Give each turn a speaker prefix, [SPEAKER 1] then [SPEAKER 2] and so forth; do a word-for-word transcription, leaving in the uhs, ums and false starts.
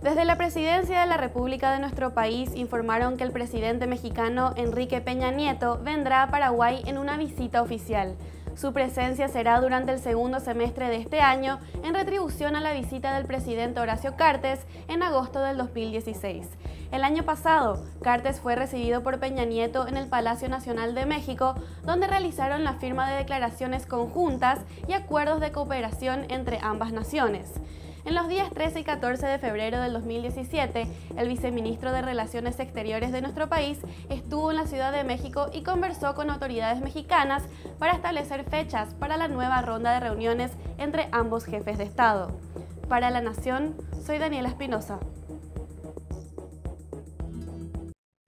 [SPEAKER 1] Desde la Presidencia de la República de nuestro país informaron que el presidente mexicano Enrique Peña Nieto vendrá a Paraguay en una visita oficial. Su presencia será durante el segundo semestre de este año, en retribución a la visita del presidente Horacio Cartes en agosto del dos mil dieciséis. El año pasado, Cartes fue recibido por Peña Nieto en el Palacio Nacional de México, donde realizaron la firma de declaraciones conjuntas y acuerdos de cooperación entre ambas naciones. En los días trece y catorce de febrero del dos mil diecisiete, el viceministro de Relaciones Exteriores de nuestro país estuvo en la Ciudad de México y conversó con autoridades mexicanas para establecer fechas para la nueva ronda de reuniones entre ambos jefes de Estado. Para La Nación, soy Daniela Espinosa.